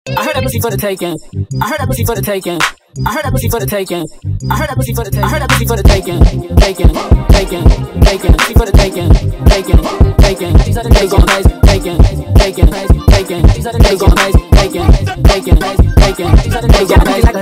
I heard that pussy for the taking. I heard that pussy for the taking. I heard that pussy for the taking. I heard that pussy for the taking. I heard that pussy for the taking. Taking, taking, taking. Pussy for the taking. Taking, taking. These are the days on days. Taking, taking, taking. These are the days on days. Taking, taking, taking. These are the days on days.